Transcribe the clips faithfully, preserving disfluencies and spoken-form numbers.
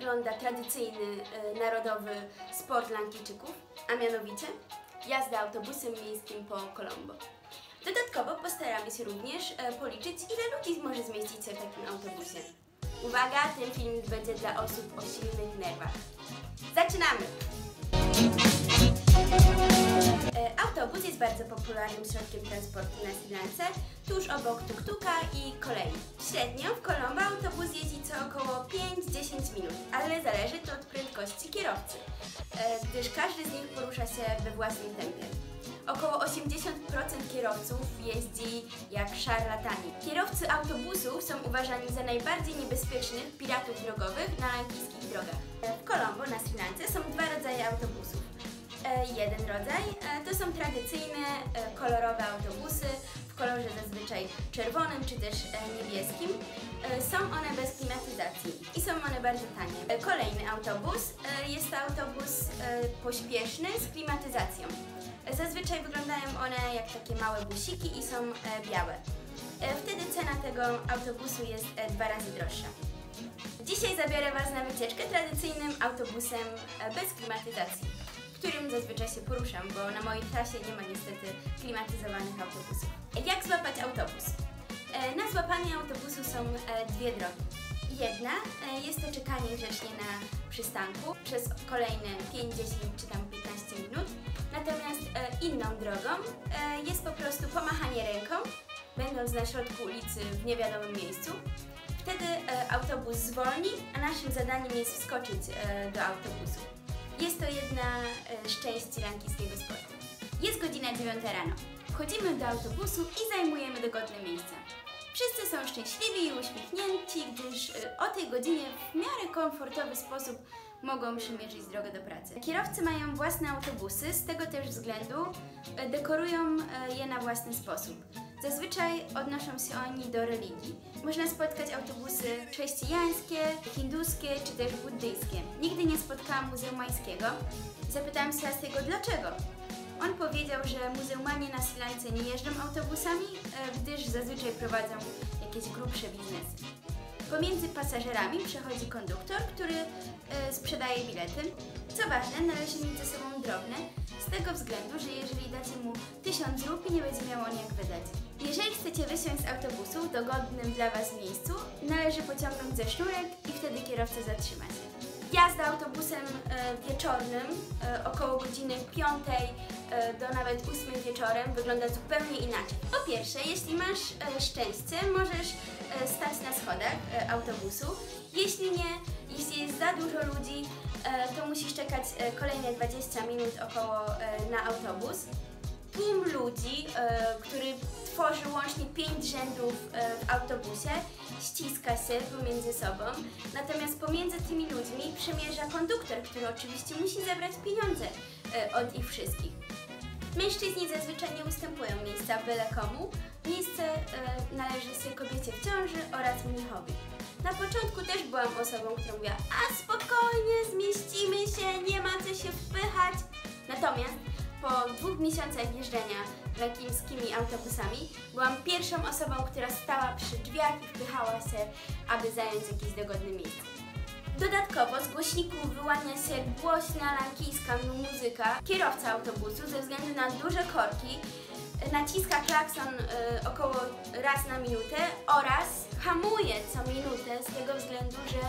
wygląda tradycyjny, e, narodowy sport Lankijczyków, a mianowicie jazda autobusem miejskim po Colombo. Dodatkowo postaramy się również e, policzyć, ile ludzi może zmieścić się w takim autobusie. Uwaga, ten filmik będzie dla osób o silnych nerwach. Zaczynamy! E, autobus jest bardzo popularnym środkiem transportu na Sri Lance, tuż obok tuk-tuka i kolei. Średnio w Colombo autobus jeździ co około pięć do dziesięciu minut, ale zależy to od prędkości kierowcy, e, gdyż każdy z nich porusza się we własnym tempie. Około osiemdziesiąt procent kierowców jeździ jak szarlatani. Kierowcy autobusów są uważani za najbardziej niebezpiecznych piratów drogowych na lankijskich drogach. W Colombo na Sri Lance są dwa rodzaje autobusów. E, jeden rodzaj e, to są tradycyjne, e, kolorowe autobusy w kolorze zazwyczaj czerwonym czy też e, niebieskim. E, są one bez klimatyzacji i są one bardzo tanie. E, kolejny autobus e, jest to autobus e, pośpieszny z klimatyzacją. E, zazwyczaj wyglądają one jak takie małe busiki i są e, białe. E, wtedy cena tego autobusu jest e, dwa razy droższa. Dzisiaj zabiorę Was na wycieczkę tradycyjnym autobusem e, bez klimatyzacji, którym zazwyczaj się poruszam, bo na mojej trasie nie ma niestety klimatyzowanych autobusów. Jak złapać autobus? Na złapanie autobusu są dwie drogi. Jedna jest to czekanie grzecznie na przystanku przez kolejne pięć, dziesięć czy tam piętnaście minut. Natomiast inną drogą jest po prostu pomachanie ręką, będąc na środku ulicy w niewiadomym miejscu. Wtedy autobus zwolni, a naszym zadaniem jest wskoczyć do autobusu. Jest to jedna z części lankijskiego sportu. Jest godzina dziewiąta rano. Wchodzimy do autobusu i zajmujemy dogodne miejsca. Wszyscy są szczęśliwi i uśmiechnięci, gdyż o tej godzinie w miarę komfortowy sposób mogą przymierzyć drogę do pracy. Kierowcy mają własne autobusy, z tego też względu dekorują je na własny sposób. Zazwyczaj odnoszą się oni do religii. Można spotkać autobusy chrześcijańskie, hinduskie czy też buddyjskie. Nigdy nie spotkałam muzułmańskiego. Zapytałam Sebastiego dlaczego. On powiedział, że muzułmanie na Sri Lance nie jeżdżą autobusami, gdyż zazwyczaj prowadzą jakieś grubsze biznesy. Pomiędzy pasażerami przechodzi konduktor, który e, sprzedaje bilety. Co ważne, należy mieć ze sobą drobne, z tego względu, że jeżeli dacie mu tysiąc rupii, nie będzie miał on jak wydać. Jeżeli chcecie wysiąść z autobusu w dogodnym dla Was miejscu, należy pociągnąć za sznurek i wtedy kierowca zatrzyma się. Jazda autobusem e, wieczornym e, około godziny piątej e, do nawet ósmej wieczorem wygląda zupełnie inaczej. Po pierwsze, jeśli masz e, szczęście, możesz e, stać na schodach e, autobusu. Jeśli nie, jeśli jest za dużo ludzi, e, to musisz czekać e, kolejne dwadzieścia minut około e, na autobus. Tłum ludzi, e, który tworzy łącznie pięć rzędów e, w autobusie, ściska się pomiędzy sobą, natomiast pomiędzy tymi ludźmi przemierza konduktor, który oczywiście musi zebrać pieniądze e, od ich wszystkich. Mężczyźni zazwyczaj nie ustępują miejsca byle komu, miejsce e, należy się kobiecie w ciąży oraz mnichowi. Na początku też byłam osobą, która mówiła, a spokojnie, zmieścimy się, nie ma co się wpychać. Natomiast po dwóch miesiącach jeżdżenia lankijskimi autobusami byłam pierwszą osobą, która stała przy drzwiach i wpychała się, aby zająć jakieś dogodne miejsce. Dodatkowo z głośników wyłania się głośna lankijska muzyka. Kierowca autobusu ze względu na duże korki naciska klakson y, około raz na minutę oraz hamuje co minutę z tego względu, że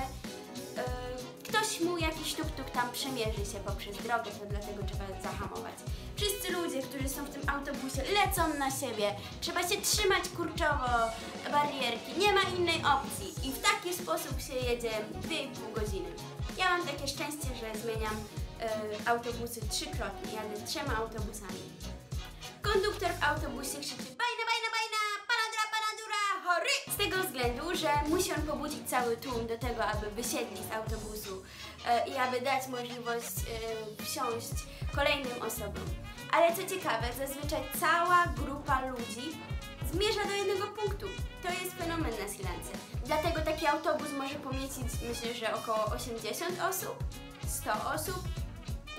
y, ktoś mu jakiś tuk-tuk tam przemierzy się poprzez drogę, to dlatego trzeba zahamować. Wszyscy ludzie, którzy są w tym autobusie, lecą na siebie, trzeba się trzymać kurczowo barierki, nie ma innej opcji i w taki sposób się jedzie dwie i pół godziny. Ja mam takie szczęście, że zmieniam y, autobusy trzykrotnie, jadę trzema autobusami. Konduktor w autobusie krzyczy bajna, bajna, bajna, panadura, panadura, hory! Z tego względu, że musi on pobudzić cały tłum do tego, aby wysiedli z autobusu e, i aby dać możliwość e, wsiąść kolejnym osobom. Ale co ciekawe, zazwyczaj cała grupa ludzi zmierza do jednego punktu. To jest fenomen na Sri Lance. Dlatego taki autobus może pomieścić, myślę, że około osiemdziesiąt osób, sto osób.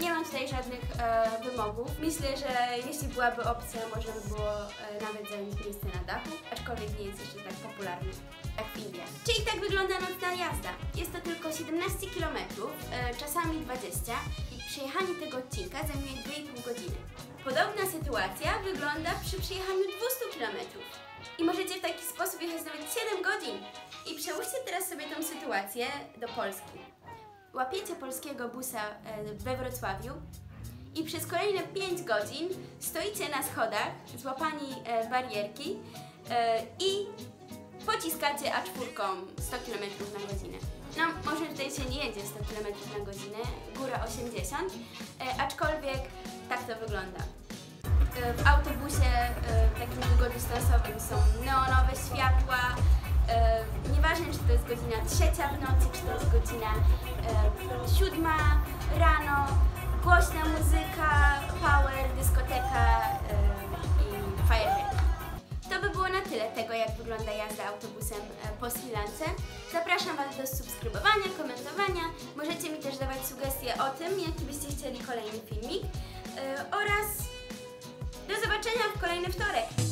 Nie mam tutaj żadnych e, wymogów. Myślę, że jeśli byłaby opcja, można by było e, nawet zająć miejsce na dachu, aczkolwiek nie jest jeszcze tak popularny jak w Indiach. Czyli tak wygląda nocna jazda. Jest to tylko siedemnaście kilometrów, e, czasami dwadzieścia i przejechanie tego odcinka zajmuje dwie i pół godziny. Podobna sytuacja wygląda przy przejechaniu dwieście kilometrów. I możecie w taki sposób jechać nawet siedem godzin. I przełóżcie teraz sobie tą sytuację do Polski. Łapiecie polskiego busa we Wrocławiu i przez kolejne pięć godzin stoicie na schodach, złapani barierki i pociskacie A cztery sto kilometrów na godzinę. No, może tutaj się nie jedzie sto kilometrów na godzinę, góra osiemdziesiąt, aczkolwiek tak to wygląda. W autobusie takim długodystansowym są neonowe światła. Nieważne, czy to jest godzina trzecia w nocy, czy to jest godzina siódma rano, głośna muzyka, power, dyskoteka i fajerwerki. To by było na tyle tego, jak wygląda jazda autobusem po Sri Lance. Zapraszam Was do subskrybowania, komentowania. Możecie mi też dawać sugestie o tym, jaki byście chcieli kolejny filmik. Oraz do zobaczenia w kolejny wtorek.